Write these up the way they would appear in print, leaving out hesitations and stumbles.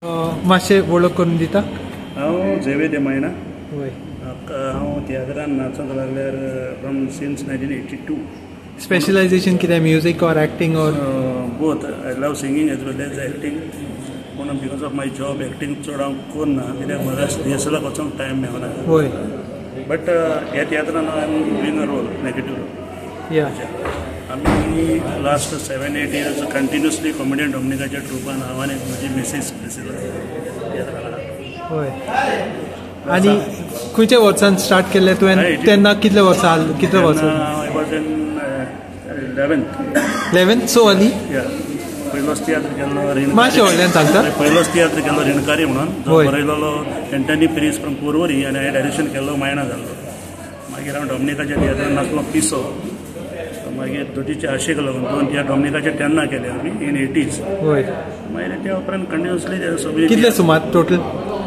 मातशें वळख करून दिता. हांव झेवे दे मायना. वय हांव तियात्रान नाचूंक लागल्यार फ्रॉम सिन्स 1982. स्पेशलायझेशन कितें, music or acting or? Both. I love singing as well as acting. पूण because of my job acting चड हांव करना, कित्याक म्हाका रिहर्सलाक वचूंक टायम मेळना. वय बट ह्या तियात्रान I am doing a role, negative role. या आमी लास्ट 7-8 years कंटिन्युअसली कॉमेडियन डॉमिनिकाच्या ट्रुपान हांव आनी म्हजी मिसीस वय. आनी खंयच्या वर्सान स्टार्ट केल्लें तुवें? तेन्ना कितले वर्सां? I was in 11th. So हाली पयलोच तियात्र केल्लो मातशें व्हडल्यान सांगता. पयलोच तियात्र केल्लो रिणकारी म्हणून, जो बरयलोलो एंटनी पेरीस फ्रॉम पोरवोरी, आनी हांवें डायरेक्शन केल्लो मायना जाल्लो. मागीर हांव डॉमिनिकाच्या तियात्रान नाचलो पिसो. मागीर दोटीच्या आशेक लागून 2 तियात्र डॉमिनिकाचे तेन्ना केले आमी इन 80s. मागीर त्या उपरांत कंटिन्युअसली सगळी. कितले सुमार टोटल?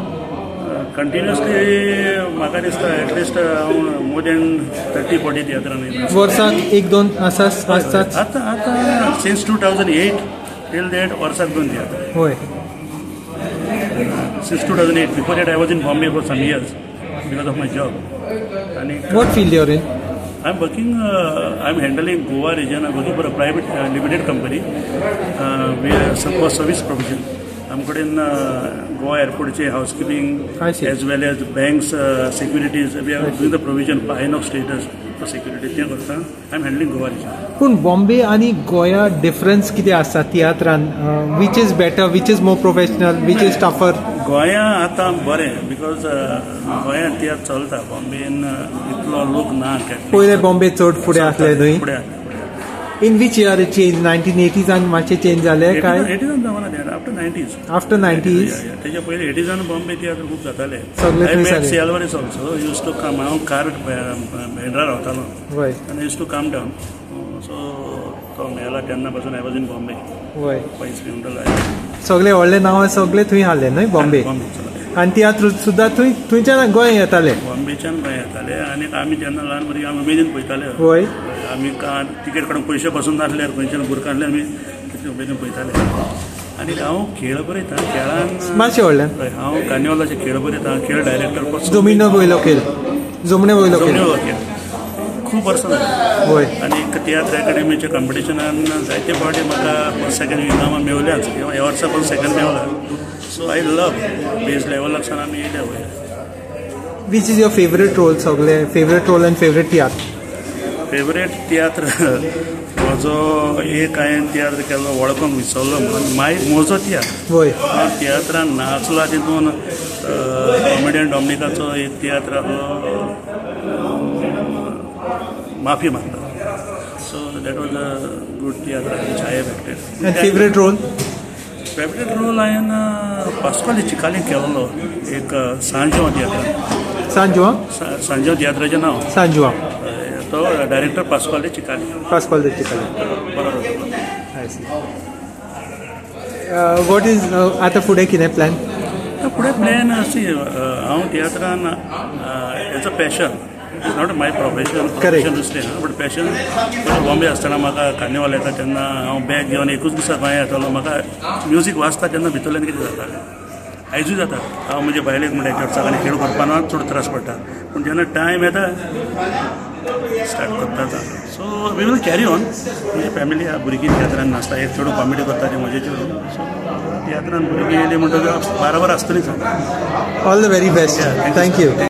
कंटिन्युअसली म्हाका दिसता एटलिस्ट हांव मोर दॅन 30-40 तियात्रांनी वर्साक 1-2 आसतात. आतां सिन्स 2008 टील डेट वर्साक 2 तियात्र. वय. Since 2008. Before that, I was in Bombay for some years because of my job. What field you're in? I'm working. I'm handling Goa region. I'm working for a private limited company. We are for service provision. I'm good in Goa airport housekeeping as well as banks, securities. We are doing the provision for INOX status for security. I'm handling Goa region. पूण बॉम्बे आनी गोंया difference कितें आसा तियात्रान? Which is better, which is more professional, which is tougher? गोंया आतां बरें, because गोंयांत तियात्र चलता. बॉम्बेन इतलो लोक ना. पयले बॉम्बे चड फुडें आसले न्हय. In which year it change? 1980s मातशें चेंज जालें काय? 80s जावना. After 90s. After 90s. तेच्या पयलीं 80s बॉम्बे तियात्र खूब जाताले. सगळे थंयसर. सेल्वरीस ऑल्सो यूज टू कम. हांव कार्ड बेंड्रा रावतालो. आनी use to come down. So तो मेला तेन्ना पासून आय वॉज इन बॉम्बे. वय. पयस पिवंडल सगळे व्हडले नांवां सगळे थंय आहले न्हय बॉम्बे. आनी तियात्र सुद्दां थंयच्यान गोंय येताले. बॉम्बेच्यान गोंय येताले. आनी आमी जेन्ना ल्हान भुरगीं आमी उमेदीन पळयताले. वय. आमी तिकेट काडून पयशे पासून नासल्यार खंयच्यान भुरकांतले आमी कितले उमेदीन पळयताले. आनी हांव खेळ बरयता. खेळान मातशें व्हडल्यान हांव कार्निवालाचे खेळ बरयता. खेळ डायरेक्टर. जमनीर वयलो खेळ. जमणे वयलो खेळ खूब वर्सां जालीं. वय. आनी तियात्र अकॅडमीच्या कॉम्पिटिशनान जायते फावटी म्हाका सेकंड इनामां मेवल्याच. ह्या वर्सा पण सेकंड मेवला. सो आय लव बेज लेवलाक सावन आमी येयले वयर. Which is your favourite role? सगळे फेवरेट रोल आनी फेवरेट तियात्र? फेवरेट तियात्र म्हजो एक हांवें तियात्र केल्लो वळखूंक विसरलो म्हणून म्हजो तियात्र. वय. तियात्रान नाचला तितून कॉमेडियन डॉमिनिकाचो एक तियात्र आहलो माफी मागता. So that was a good tiatr which I have acted. And favourite role? Favourite role हांवें पास्कोली चिकाली केल्लो एक सांजो तियात्रान. सांजो तियात्राचें नांव सांजवा. तो डायरेक्टर पास्कोली चिकाली. पास्कोली चिकाली. बरोबर. वॉट इज आतां फुडें कितें प्लॅन? फुडें प्लॅन अशी हांव तियात्रान as a passion. It is not my profession दुसरें ना, बट पॅशन. बॉम्बे आसतना म्हाका कार्निवाल येता तेन्ना हांव बॅग घेवन एकूच दिसा गोंया येतालो. म्हाका म्युजीक वाजता तेन्ना भितरल्यान कितें जातालें. आयजूय जाता. हांव म्हजे बायलेक म्हणटा वर्सांनी खेळ करपाना चड त्रास पडटा. पूण जेन्ना टायम येता स्टार्ट करता. So we will carry on. म्हजी फॅमिली भुरगीं तियात्रान नाचता. एक चेडूं कॉमेडी करता तें म्हजें चेडूं. सो तियात्रान भुरगीं येयलीं म्हणटकच बाराबर आसतलींच. All the very best. Thank you.